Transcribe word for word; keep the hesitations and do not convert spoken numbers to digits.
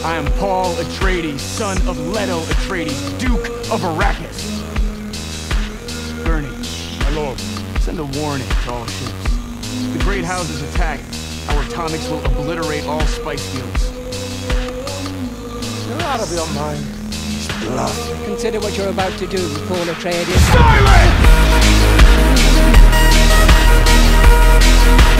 I am Paul Atreides, son of Leto Atreides, Duke of Arrakis. Gurney, my lord, send a warning to all ships. The Great House is attacked. Our atomics will obliterate all spice fields. You're out of your mind. Bluff. Consider what you're about to do, Paul Atreides. Silence!